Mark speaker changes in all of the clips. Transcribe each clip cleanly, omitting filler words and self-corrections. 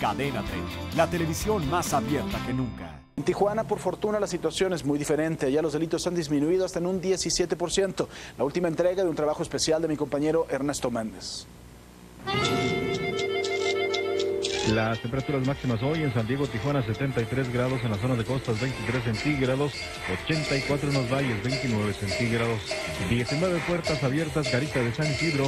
Speaker 1: Cadena 30, la televisión más abierta que nunca.
Speaker 2: En Tijuana, por fortuna, la situación es muy diferente. Allá los delitos han disminuido hasta en un 17%. La última entrega de un trabajo especial de mi compañero Ernesto Méndez.
Speaker 3: Las temperaturas máximas hoy en San Diego, Tijuana, 73 grados, en la zona de costas 23 centígrados, 84 en los valles, 29 centígrados, 19 puertas abiertas, Garita de San Isidro.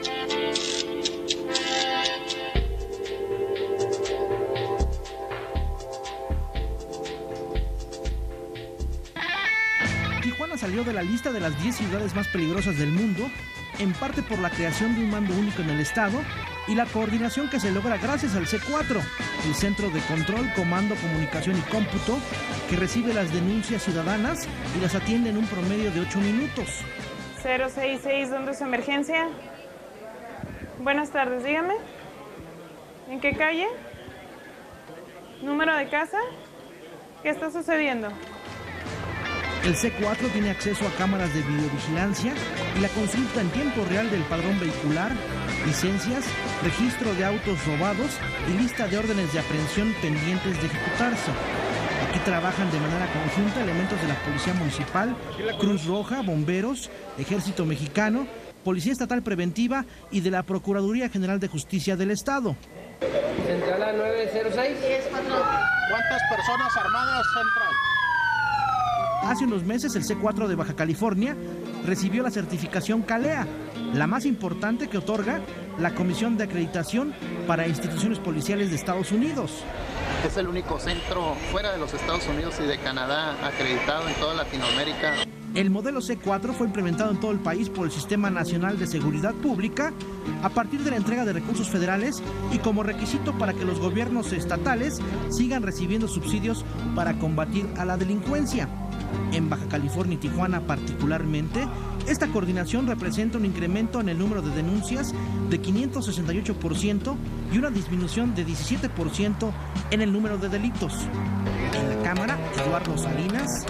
Speaker 4: Tijuana salió de la lista de las 10 ciudades más peligrosas del mundo, en parte por la creación de un mando único en el estado y la coordinación que se logra gracias al C4, el Centro de Control, Comando, Comunicación y Cómputo, que recibe las denuncias ciudadanas y las atiende en un promedio de 8 minutos.
Speaker 5: 066, ¿dónde es su emergencia? Buenas tardes, dígame. ¿En qué calle? ¿Número de casa? ¿Qué está sucediendo?
Speaker 4: El C4 tiene acceso a cámaras de videovigilancia y la consulta en tiempo real del padrón vehicular, licencias, registro de autos robados y lista de órdenes de aprehensión pendientes de ejecutarse. Aquí trabajan de manera conjunta elementos de la Policía Municipal, Cruz Roja, Bomberos, Ejército Mexicano, Policía Estatal Preventiva y de la Procuraduría General de Justicia del Estado.
Speaker 6: Central a 906.
Speaker 7: ¿Cuántas personas armadas entran?
Speaker 4: Hace unos meses el C4 de Baja California recibió la certificación CALEA, la más importante que otorga la Comisión de Acreditación para Instituciones Policiales de Estados Unidos.
Speaker 7: Es el único centro fuera de los Estados Unidos y de Canadá acreditado en toda Latinoamérica.
Speaker 4: El modelo C4 fue implementado en todo el país por el Sistema Nacional de Seguridad Pública a partir de la entrega de recursos federales y como requisito para que los gobiernos estatales sigan recibiendo subsidios para combatir a la delincuencia. En Baja California y Tijuana particularmente, esta coordinación representa un incremento en el número de denuncias de 568% y una disminución de 17% en el número de delitos. En la Cámara, Eduardo Salinas,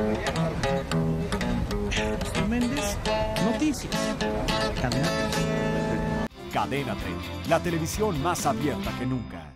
Speaker 4: Ernesto Méndez, Noticias, Cadena 30.
Speaker 1: Cadena 30, la televisión más abierta que nunca.